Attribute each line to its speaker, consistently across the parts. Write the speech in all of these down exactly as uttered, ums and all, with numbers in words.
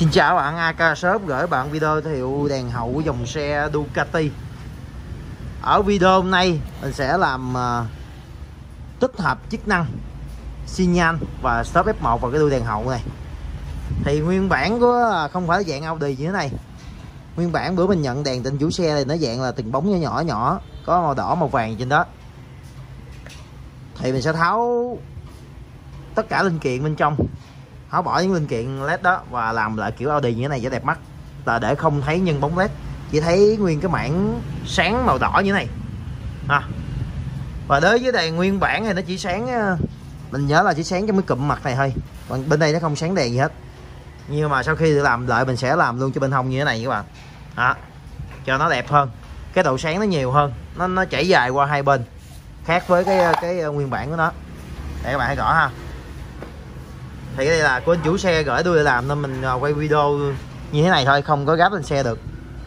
Speaker 1: Xin chào bạn, a ca Shop gửi bạn video giới thiệu đèn hậu của dòng xe Ducati. Ở video hôm nay mình sẽ làm uh, tích hợp chức năng xi nhan và stop ép một vào cái đuôi đèn hậu này. Thì nguyên bản của không phải dạng Audi như thế này. Nguyên bản bữa mình nhận đèn tên chủ xe này nó dạng là từng bóng nhỏ nhỏ nhỏ, có màu đỏ màu vàng trên đó. Thì mình sẽ tháo tất cả linh kiện bên trong, tháo bỏ những linh kiện led đó và làm lại kiểu Audi như thế này cho đẹp mắt, là để không thấy nhân bóng led, chỉ thấy nguyên cái mảng sáng màu đỏ như thế này à. Và đối với đèn nguyên bản thì nó chỉ sáng, mình nhớ là chỉ sáng trong cái cụm mặt này thôi, còn bên đây nó không sáng đèn gì hết. Nhưng mà sau khi làm lại mình sẽ làm luôn cho bên hông như thế này các bạn à, cho nó đẹp hơn, cái độ sáng nó nhiều hơn, nó nó chảy dài qua hai bên, khác với cái cái nguyên bản của nó. Để các bạn hãy rõ ha. Thì đây là của anh chủ xe gửi tôi làm nên mình quay video như thế này thôi, không có gáp lên xe được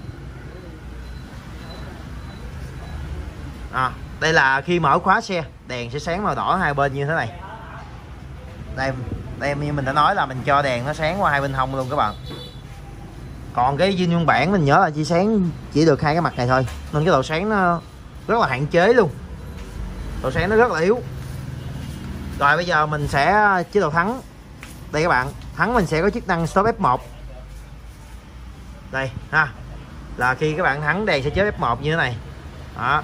Speaker 1: à. Đây là khi mở khóa xe đèn sẽ sáng màu đỏ hai bên như thế này. Đây, đây như mình đã nói là mình cho đèn nó sáng qua hai bên hông luôn các bạn. Còn cái zin nguyên bản mình nhớ là chỉ sáng chỉ được hai cái mặt này thôi, nên cái độ sáng nó rất là hạn chế luôn, độ sáng nó rất là yếu. Rồi bây giờ mình sẽ chế độ thắng. Đây các bạn, thắng mình sẽ có chức năng stop ép một. Đây ha, là khi các bạn thắng đèn sẽ chớp ép một như thế này đó,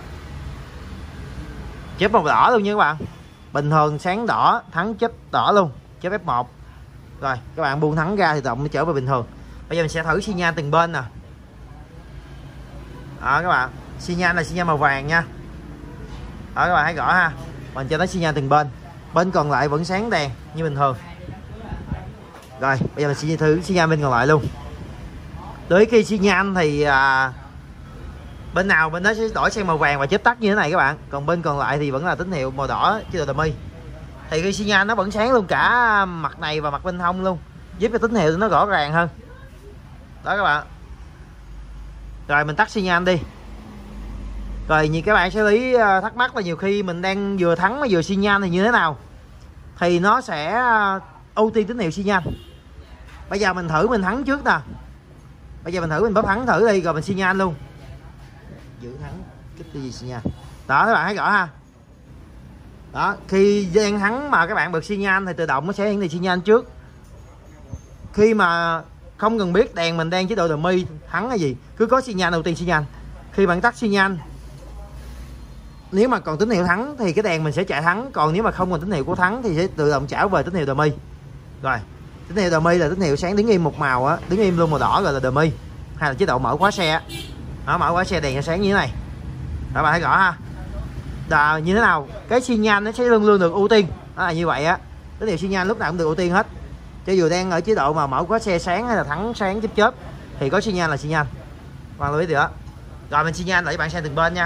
Speaker 1: chớp màu đỏ luôn nha các bạn. Bình thường sáng đỏ, thắng chớp đỏ luôn, chớp ép một. Rồi các bạn buông thắng ra thì động nó trở về bình thường. Bây giờ mình sẽ thử xi nhan từng bên nè đó các bạn. Xi nhan là xi nhan màu vàng nha đó, các bạn thấy rõ ha. Mình cho nó xi nhan từng bên, bên còn lại vẫn sáng đèn như bình thường. Rồi bây giờ mình sẽ thử xi nhan bên còn lại luôn. Tới khi xi nhan thì à, bên nào bên đó sẽ đổi sang màu vàng và chớp tắt như thế này các bạn, còn bên còn lại thì vẫn là tín hiệu màu đỏ chế độ dummy. Thì khi xi nhan nó vẫn sáng luôn cả mặt này và mặt bên hông luôn, giúp cho tín hiệu nó rõ ràng hơn đó các bạn. Rồi mình tắt xi nhan đi. Rồi như các bạn sẽ lý thắc mắc là nhiều khi mình đang vừa thắng mà vừa xi nhan thì như thế nào, thì nó sẽ ưu tiên tín hiệu xi nhan. Bây giờ mình thử mình thắng trước nè. Bây giờ mình thử mình bấm thắng thử đi rồi mình xi nhan luôn. Giữ thắng kích đi xi nhan. Đó các bạn thấy rõ ha. Đó, khi đang thắng mà các bạn bật xi nhan thì tự động nó sẽ hiển thị xi nhan trước. Khi mà không cần biết đèn mình đang chế độ dummy thắng hay gì, cứ có xi nhan ưu tiên xi nhan. Khi bạn tắt xi nhan, nếu mà còn tín hiệu thắng thì cái đèn mình sẽ chạy thắng, còn nếu mà không còn tín hiệu của thắng thì sẽ tự động trả về tín hiệu dummy. Rồi tín hiệu dummy là tín hiệu sáng đứng im một màu á, đứng im luôn màu đỏ gọi là dummy, hay là chế độ mở khóa xe đó, mở khóa xe đèn sẽ sáng như thế này. Các bạn thấy rõ ha. Là như thế nào cái xi nhan nó sẽ luôn luôn được ưu tiên đó, là như vậy á. Tín hiệu xi nhan lúc nào cũng được ưu tiên hết, cho dù đang ở chế độ mà mở khóa xe sáng hay là thắng sáng chớp chớp thì có xi nhan là xi nhan, bạn lưu ý điều đó. Rồi mình xi nhan lại các bạn xem từng bên nha.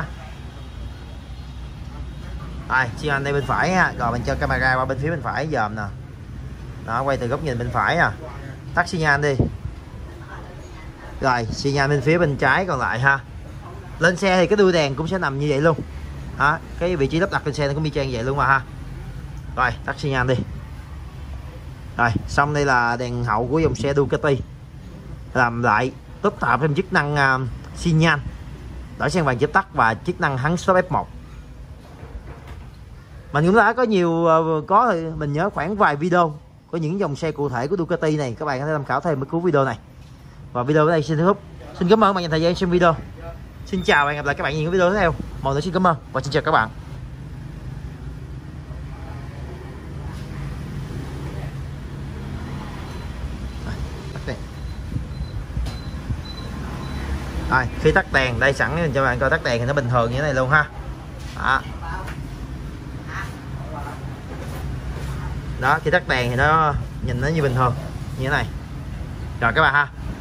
Speaker 1: Rồi xi nhan đây bên phải ha, rồi mình cho camera qua bên phía bên phải dòm nè đó, quay từ góc nhìn bên phải à. Tắt xi nhan đi. Rồi xi nhan bên phía bên trái còn lại ha. Lên xe thì cái đuôi đèn cũng sẽ nằm như vậy luôn đó, cái vị trí lắp đặt lên xe nó cũng y chang vậy luôn mà ha. Rồi tắt xi nhan đi. Rồi xong đây là đèn hậu của dòng xe Ducati. Làm lại tích hợp thêm chức năng uh, xi nhan, đổi sang vàng chớp tắt và chức năng thắng stop ép một. Mình cũng đã có nhiều uh, có mình nhớ khoảng vài video có những dòng xe cụ thể của Ducati này, các bạn có thể tham khảo thêm với cuối video này. Và video ở đây xin kết thúc. Xin cảm ơn bạn dành thời gian xem video. Xin chào và hẹn gặp lại các bạn ở những video tiếp theo. Một lần nữa xin cảm ơn và xin chào các bạn. Rồi khi tắt đèn đây sẵn cho bạn coi tắt đèn thì nó bình thường như thế này luôn ha đó. Đó khi tắt đèn thì nó nhìn nó như bình thường như thế này. Rồi các bạn ha.